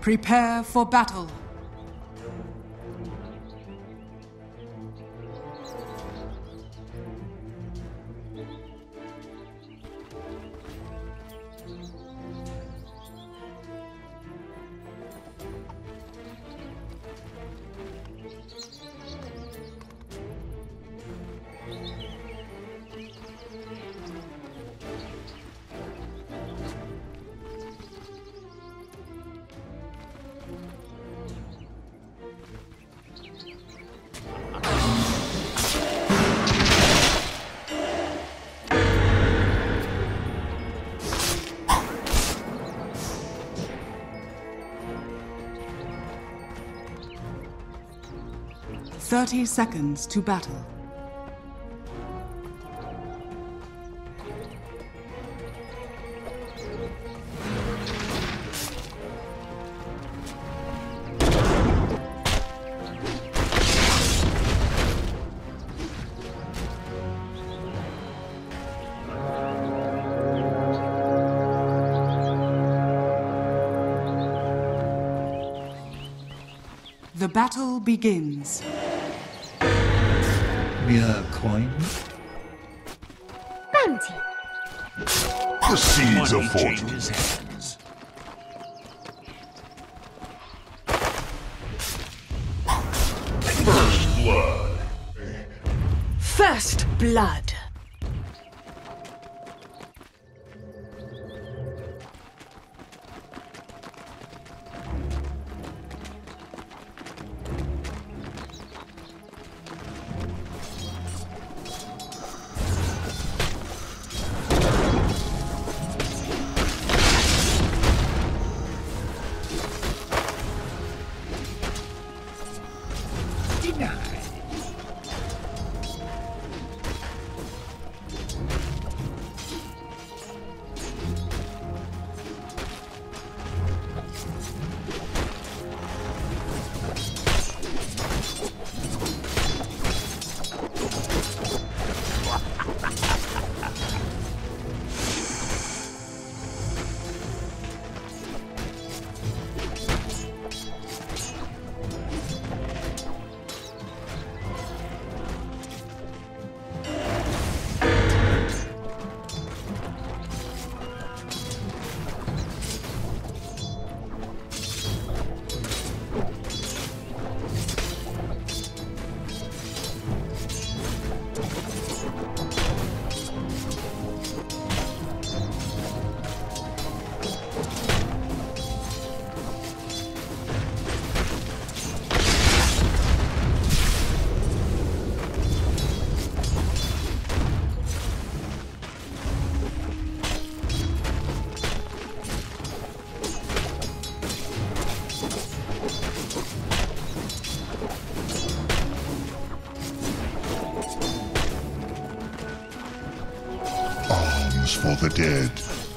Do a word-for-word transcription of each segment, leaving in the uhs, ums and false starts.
Prepare for battle. Thirty seconds to battle. The battle begins. Mere coin? Bounty. The seeds of fortune. Changes hands. First blood. First blood. For the dead.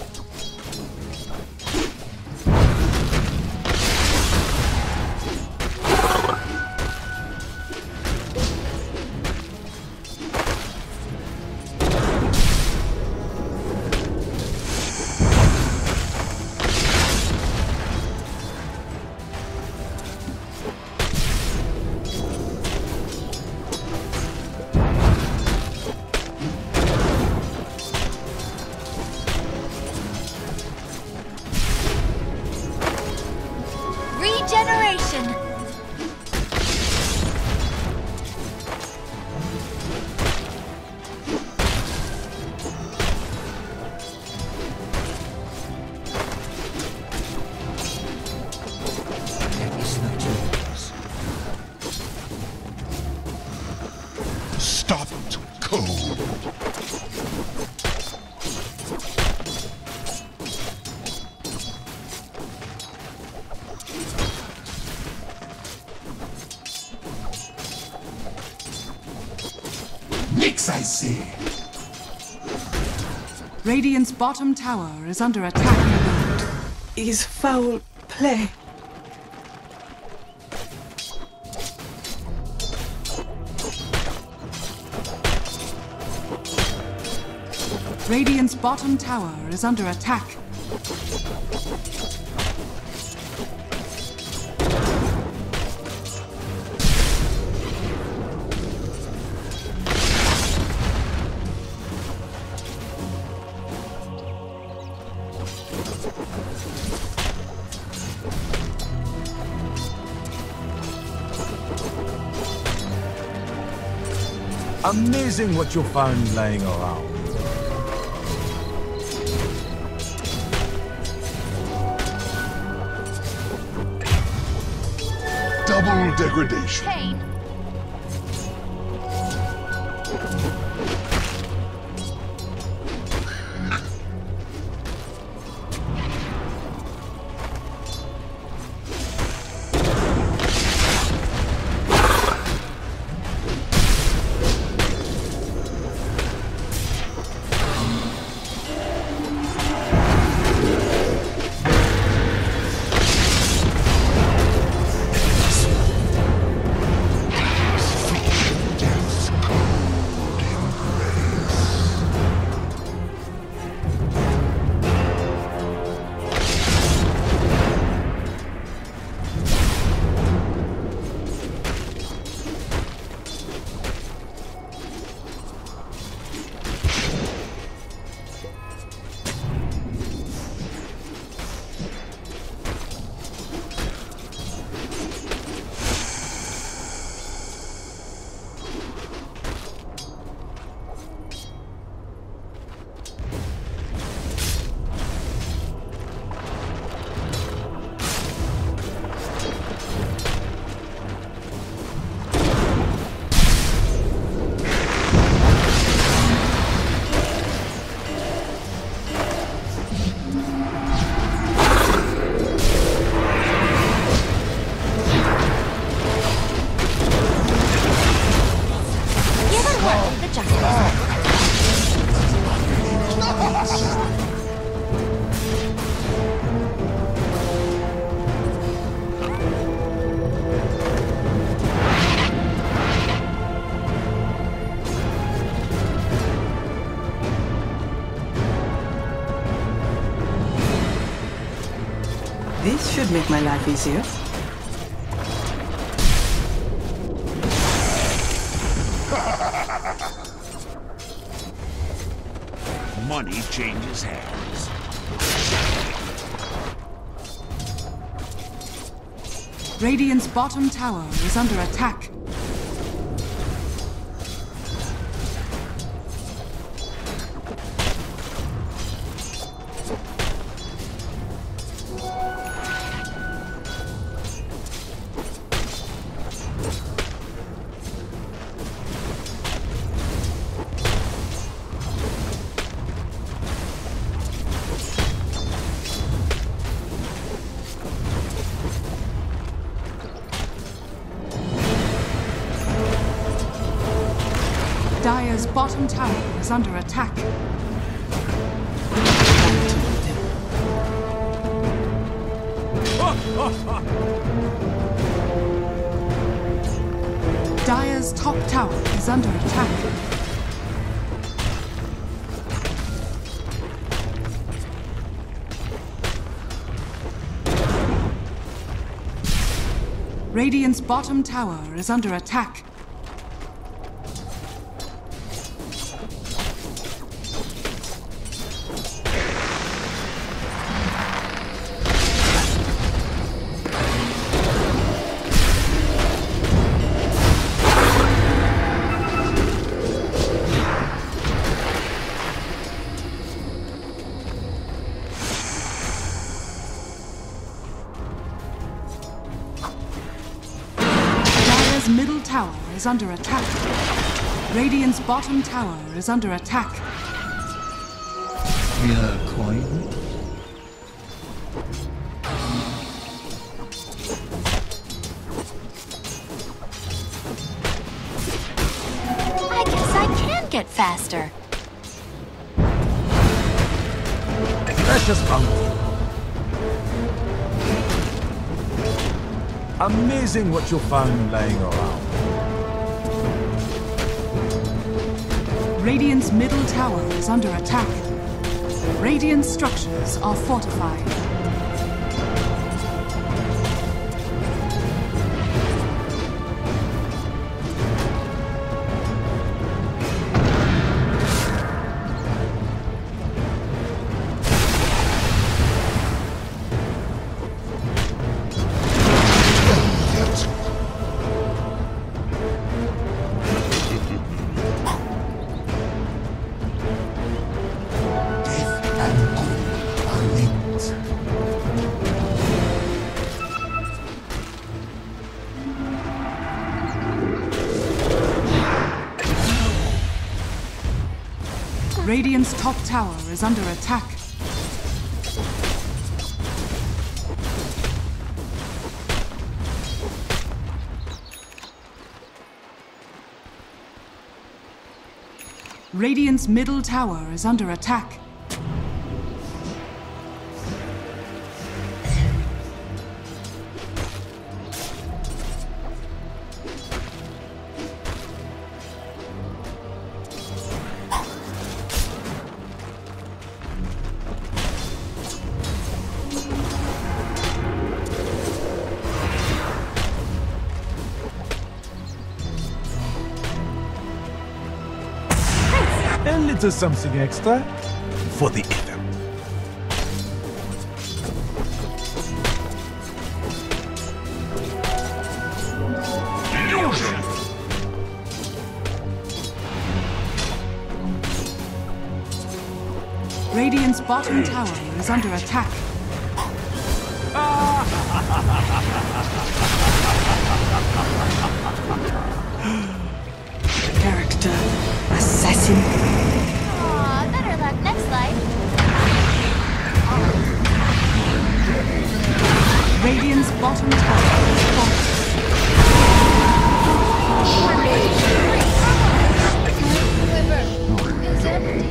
Regeneration. Stop cold. Nix, I see. Radiant's bottom tower is under attack. Is foul play. Radiant's bottom tower is under attack. Amazing what you'll find laying around. Double degradation. Pain. This should make my life easier. Money changes hands. Radiant's bottom tower is under attack. Dire's bottom tower is under attack. Dire's top tower is under attack. Radiant's bottom tower is under attack. Middle tower is under attack. Radiant's bottom tower is under attack. Your coin? I guess I can get faster. Precious bounty. Amazing what you'll find laying around. Radiant's middle tower is under attack. Radiant structures are fortified. Radiant's top tower is under attack. Radiant's middle tower is under attack. A little something extra for the ether. Illusion! Radiant's bottom tower is under attack. Character assassin. Aw, better luck next life. Radiant's bottom tower is falling. River is empty.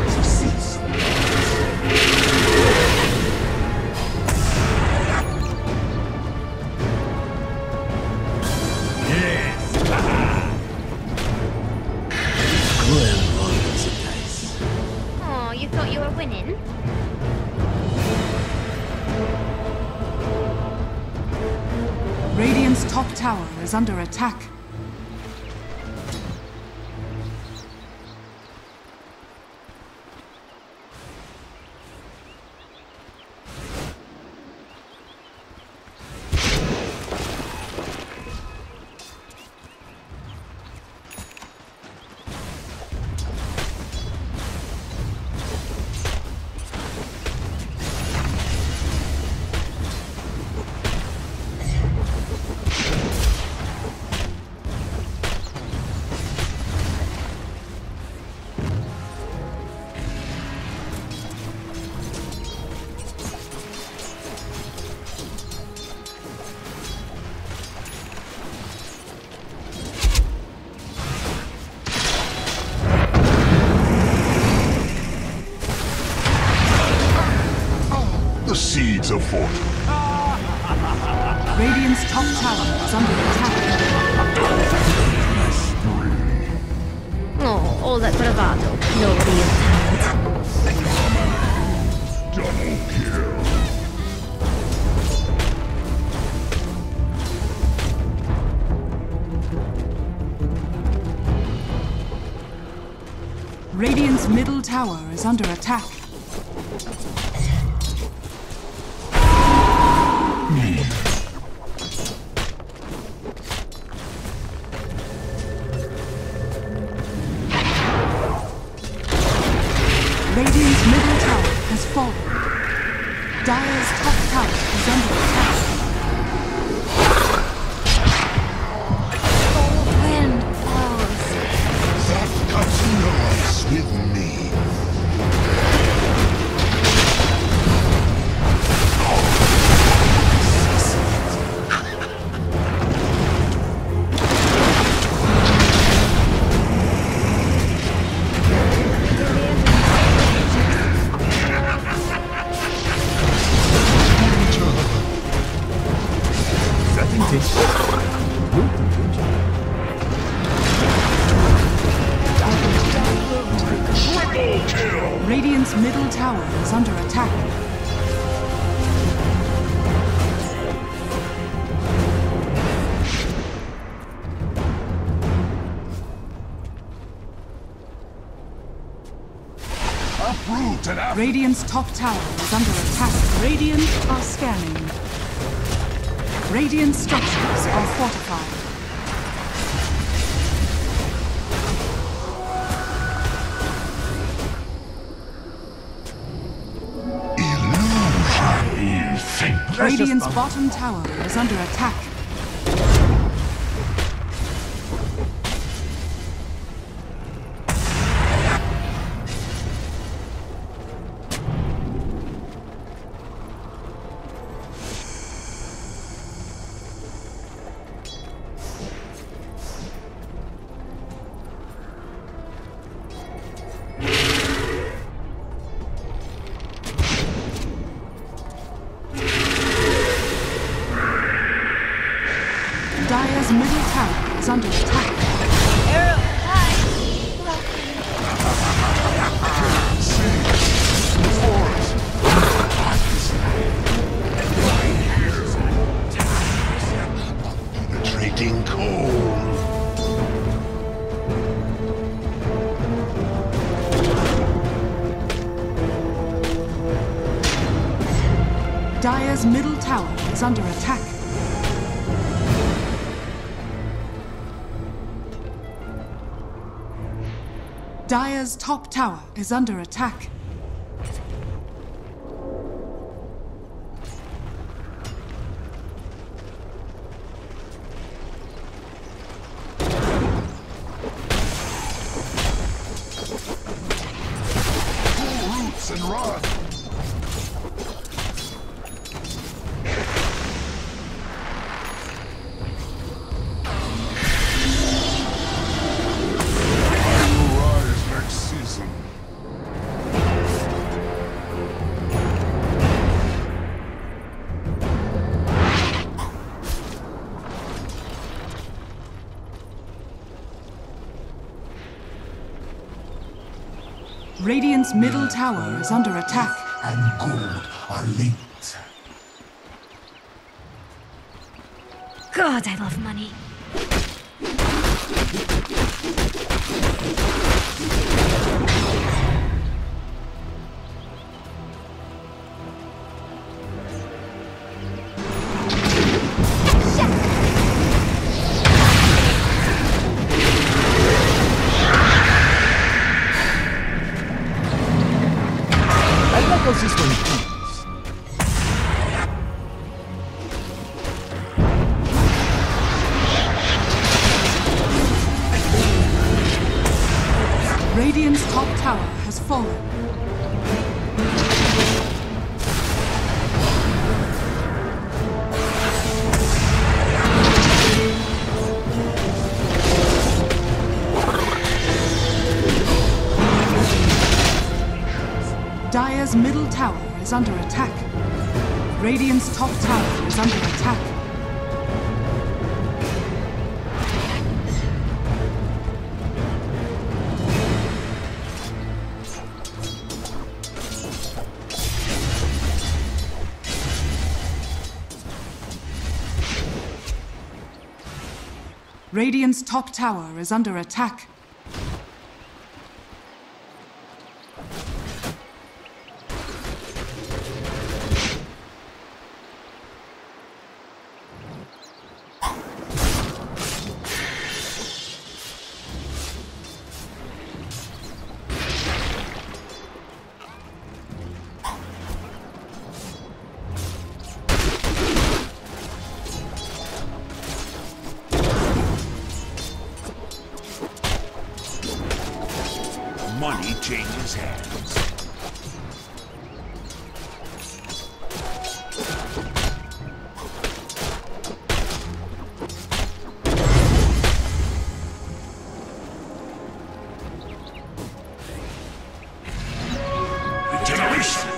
Oh, you thought you were winning? Radiant's top tower is under attack. The seeds of fortune. Radiant's top tower is under attack. Oh, all that bravado. No real talent. Double kill. Radiant's middle tower is under attack. Radiant's middle tower has fallen. Dire's top tower is under attack. Cold wind blows. That cuts noise with me. Radiant's middle tower is under attack. Uproot and after. Radiant's top tower is under attack. Radiant are scanning. Radiant structures are fortified. Radiant's bottom tower is under attack. is under attack. Arrow, hi. Penetrating cold. Dire's middle tower is under attack. Dire's top tower is under attack. Pull roots and run. Radiant's middle tower is under attack. And gold are linked. God, I love money. How's this one, please? Radiant's top tower has fallen. Dire's middle tower is under attack. Radiant's top tower is under attack. Radiant's top tower is under attack. Money changes hands. Regeneration.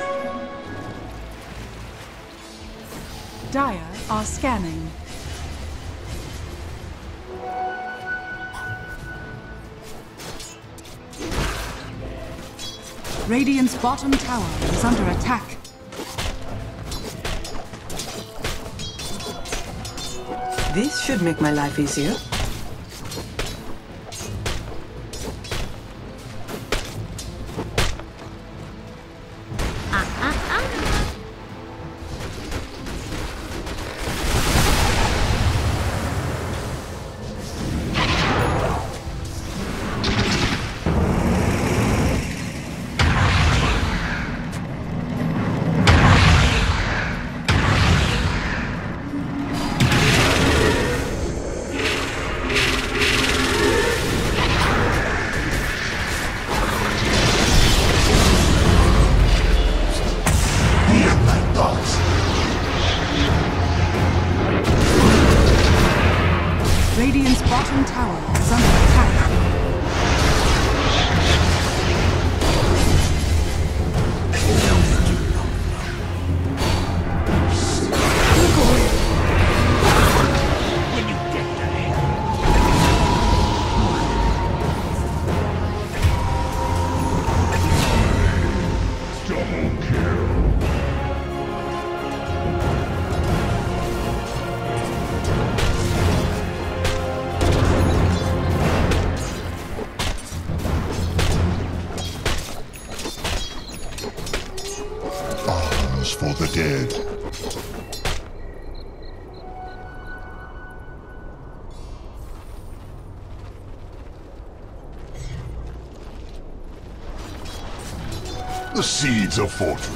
Dire are scanning. Radiant's bottom tower is under attack. This should make my life easier. Radiant's bottom tower is under attack. When you get there. dead. The seeds of fortune.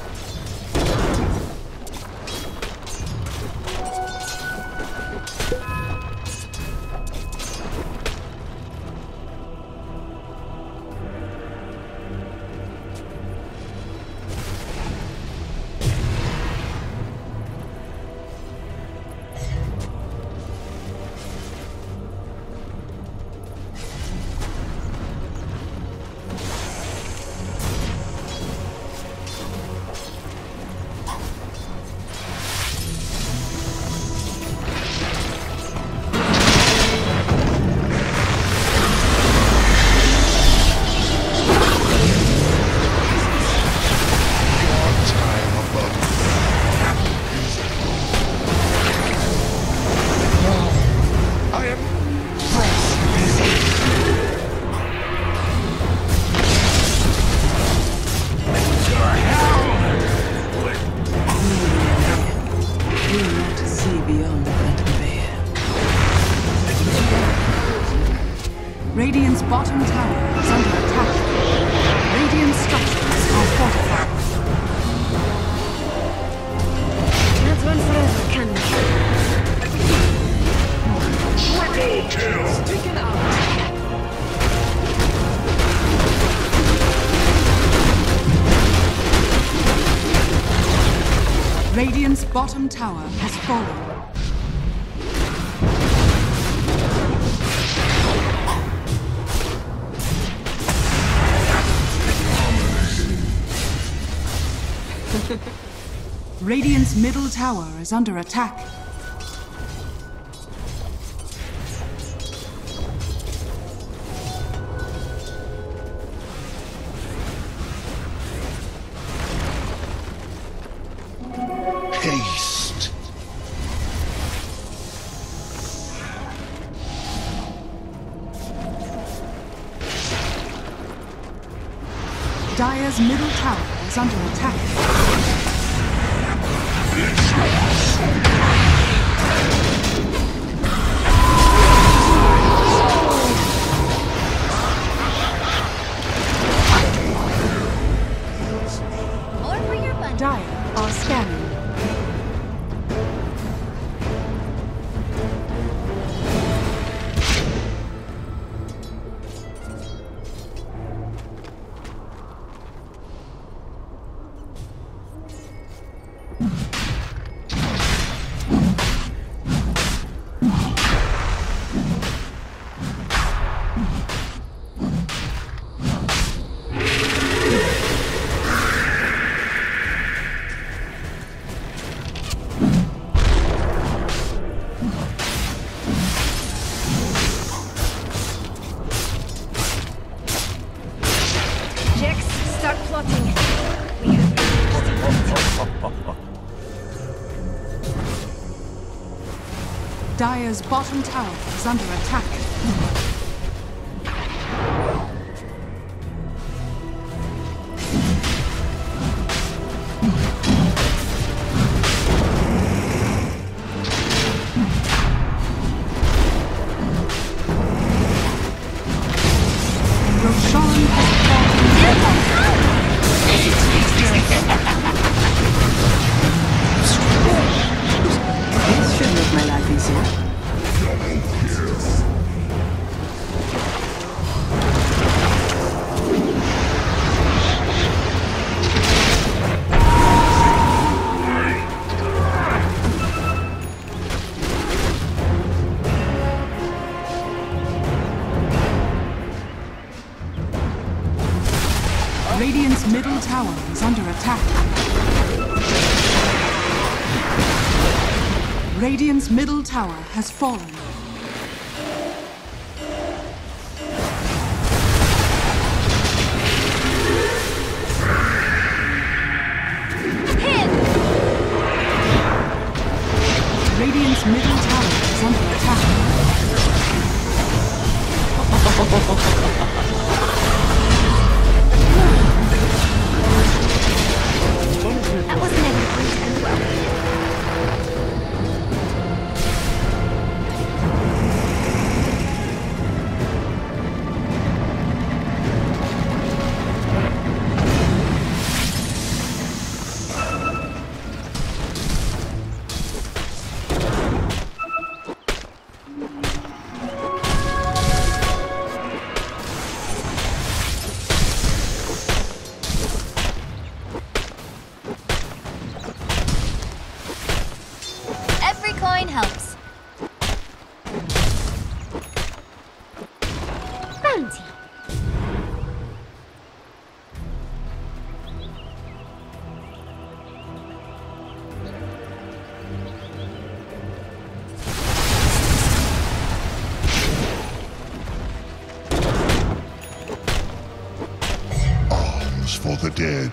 Radiant's bottom tower is under attack. Radiant structures are fortified. That's one forever, can Triple kill! Taken out. Radiant's bottom tower has fallen. Radiant's middle tower is under attack. Haste. Dire's middle tower is under attack. More for your money. Dire are scanning. Jax, start plotting. We Dire's bottom tower is under attack. Roshan has This should make my life easier. Radiant's middle tower is under attack. Radiant's middle tower has fallen. Radiant's middle tower is under attack. That was never good. for the dead.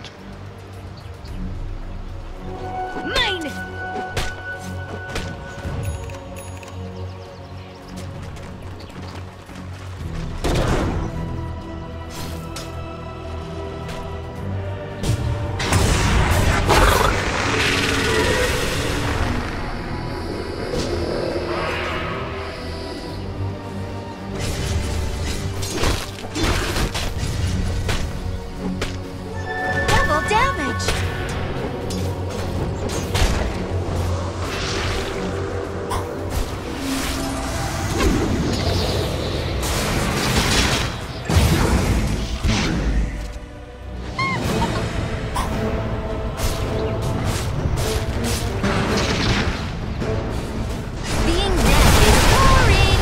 Mine! Double damage! Being dead is boring!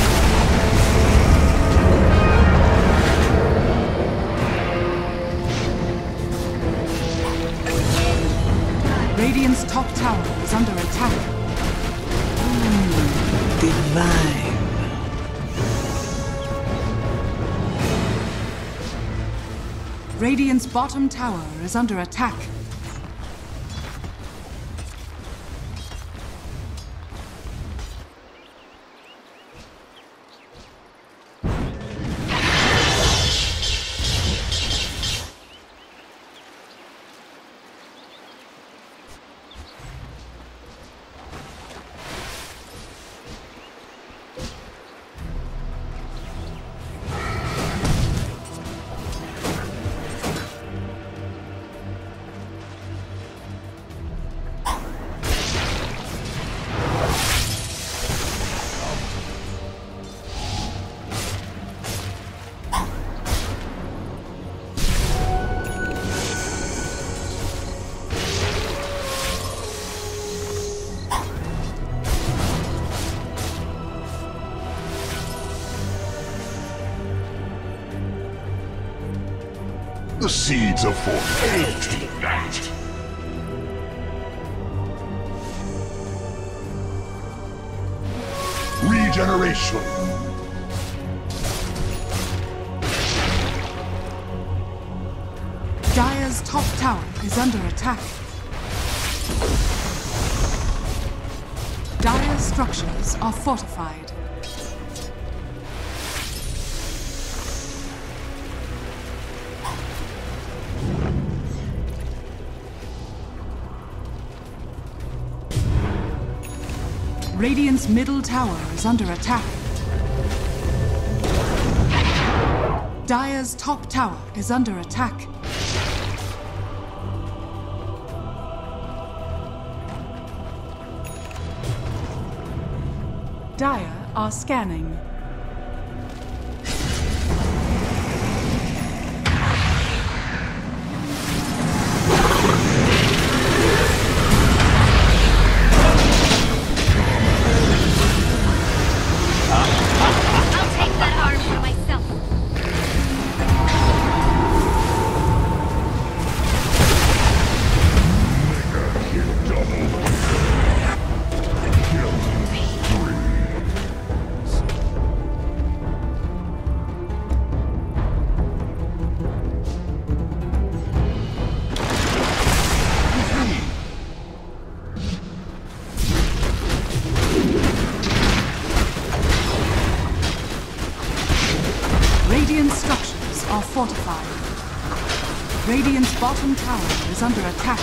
Radiant's top tower is under attack. Divine. Radiant's bottom tower is under attack. The seeds of force. Take that. Regeneration. Dire's top tower is under attack. Dire's structures are fortified. Radiant's middle tower is under attack. Dire's top tower is under attack. Dire are scanning. I'll take that arm for myself. Radiant structures are fortified. Radiant's bottom tower is under attack.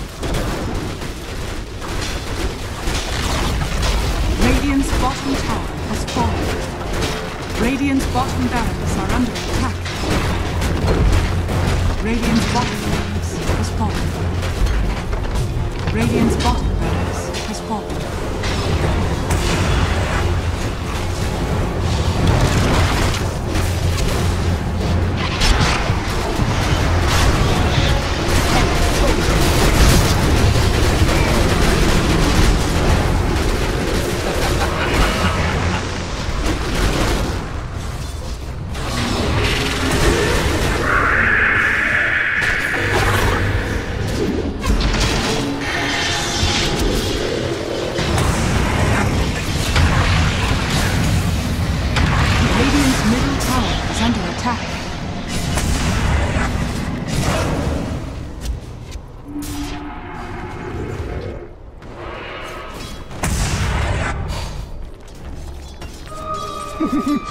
Radiant's bottom tower has fallen. Radiant's bottom barracks are under attack. Radiant's bottom barracks has fallen. Radiant's bottom barracks has fallen. Radiant's middle tower is under attack.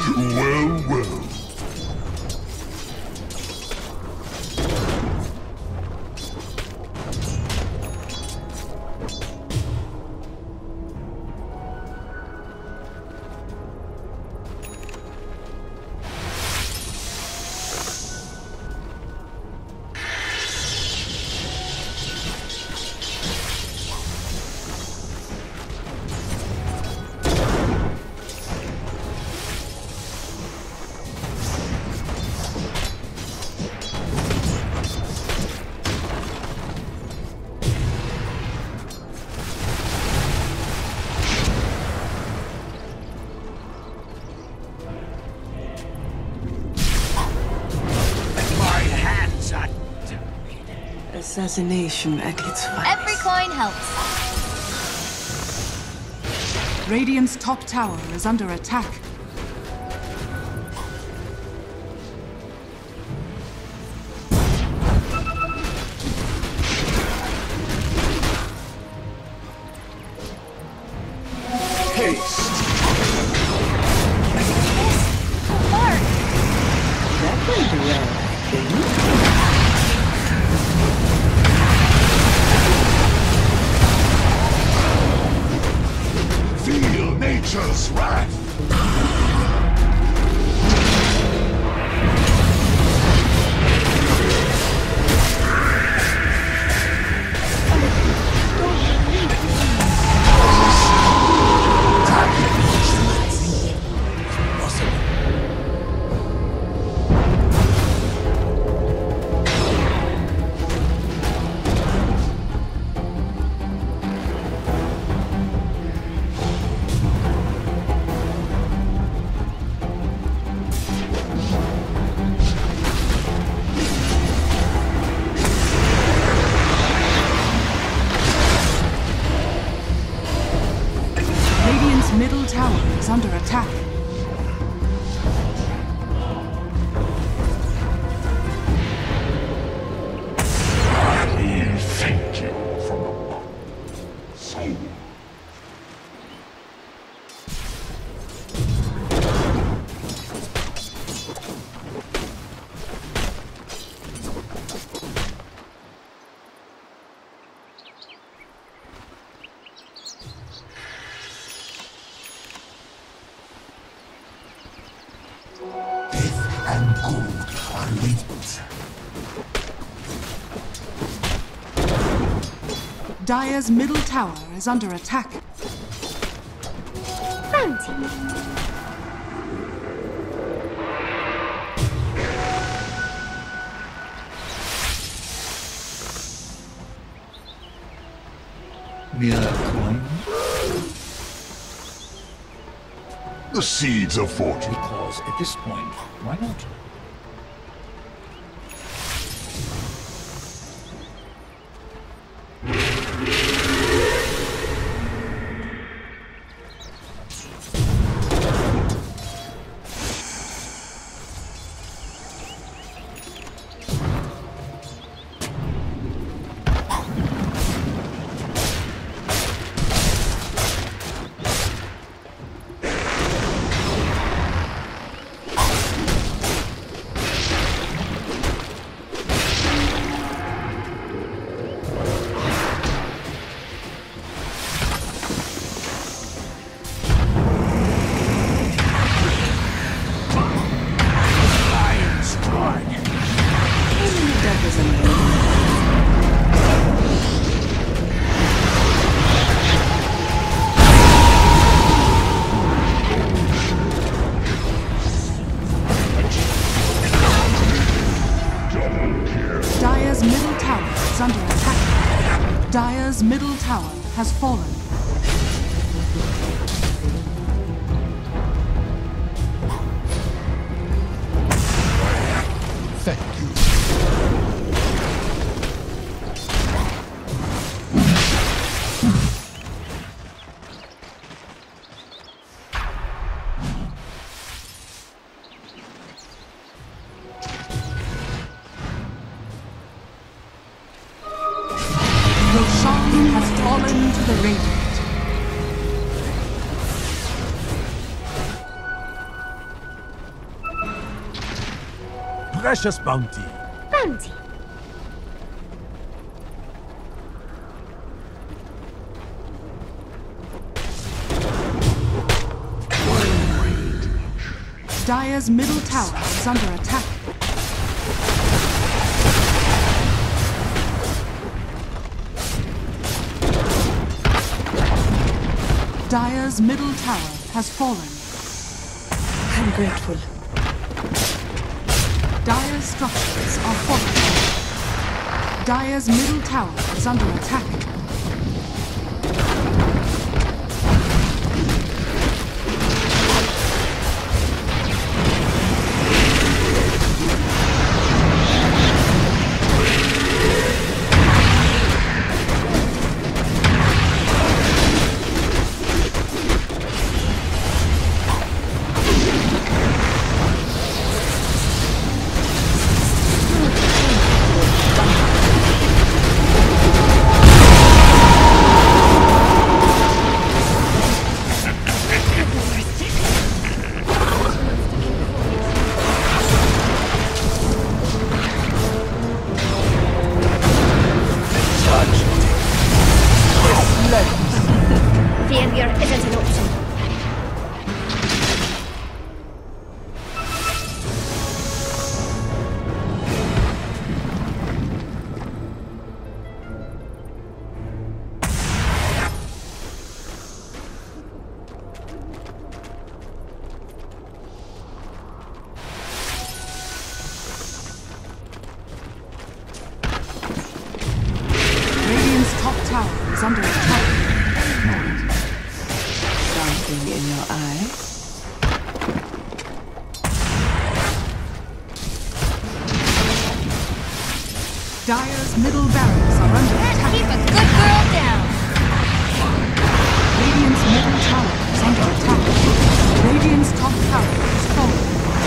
Well, well. Assassination at its finest. Every coin helps. Radiant's top tower is under attack. Haste. Mark! That went well, I think. Feel nature's wrath. Radiant's middle tower is under attack. I thank you from the soul. Death and gold are linked. Dire's middle tower is under attack. Mere coin? The seeds of fortune. Because at this point, why not? That was amazing. Dire's middle tower is under attack. Dire's middle tower has fallen. Thank you. Roshan has fallen to the Radiant. Precious bounty. Bounty. Dire's middle tower is under attack. Dire's middle tower has fallen. I'm grateful. Dire's structures are fortified. Dire's middle tower is under attack. Failure isn't an option. Radiant's top tower is under attack. Something in your eye? Dire's middle barracks are under attack. Keep a good girl down. Radiant's middle tower is under attack. Radiant's top tower is falling.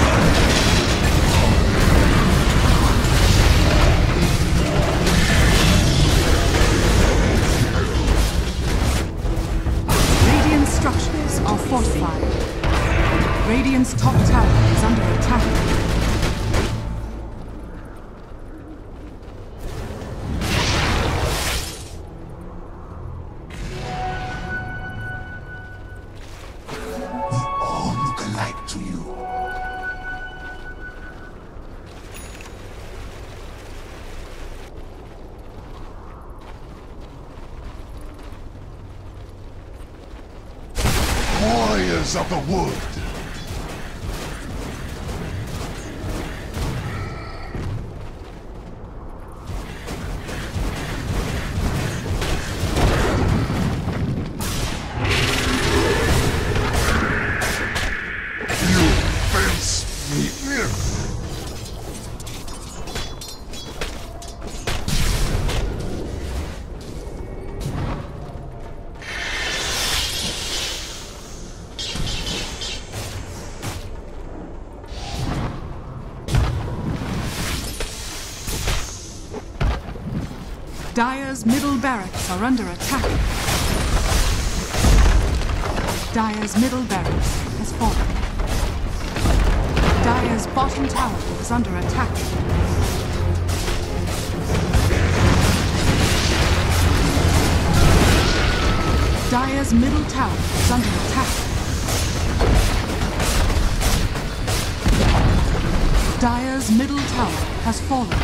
Radiant's structures are fortified. Radiant's top tower is under attack. All look alike to you. Warriors of the wood. You fence me in. Dire's middle barracks are under attack. Dire's middle barracks has fallen. Dire's bottom tower is under attack. Dire's middle tower is under attack. Dire's middle tower has fallen.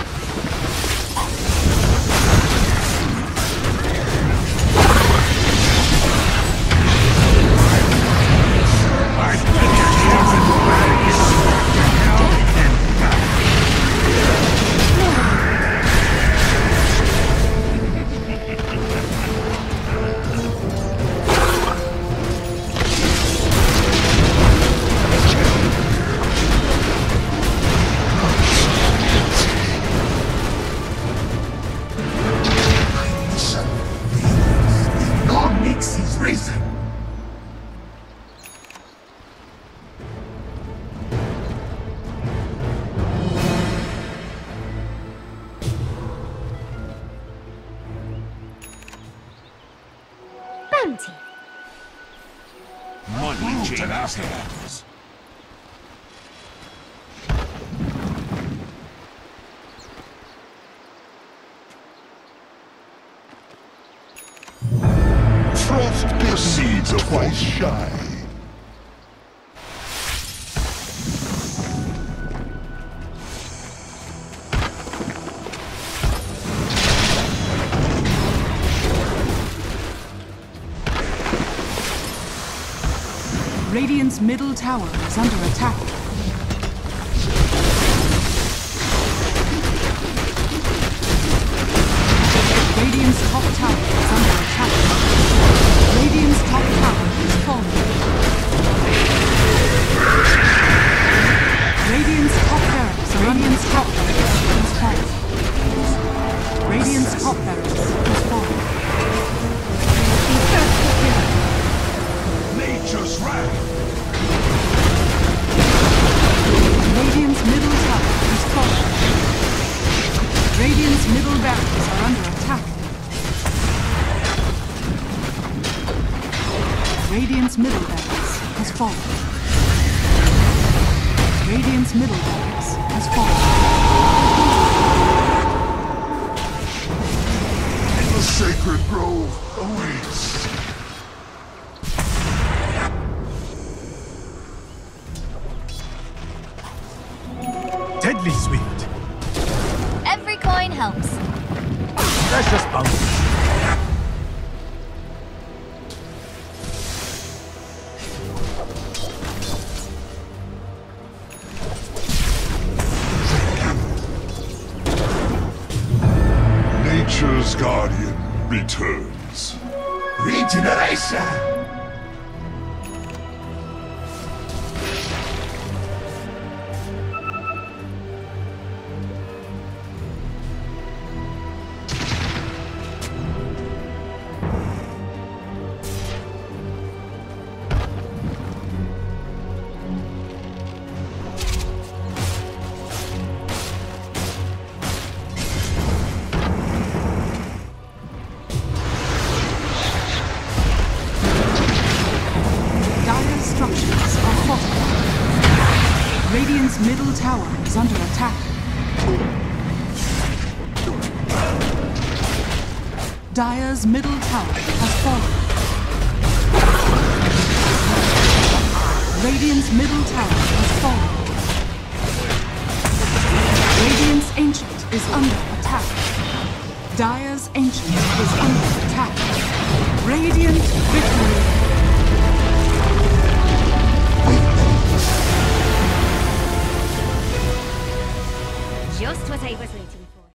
Bounty. Money changes hands. seeds are quite shy. Radiant's middle tower is under attack. Radiant's top tower is under attack. Radiant's top tower is falling. Radiant's top barracks are Radiant's top barracks is falling. Radiant's top barracks is falling. Nature's wrath. Radiant's middle tower is falling. Radiant's middle barracks are under attack. Radiant's middle barracks has fallen. Radiant's middle barracks has fallen. The sacred grove awaits. Deadly swift. Every coin helps. Precious bounty. Nature's guardian returns. Regeneration! Radiant's middle tower is under attack. Dire's middle tower has fallen. Radiant's middle tower has fallen. Radiant's ancient is under attack. Dire's ancient is under attack. Radiant victory.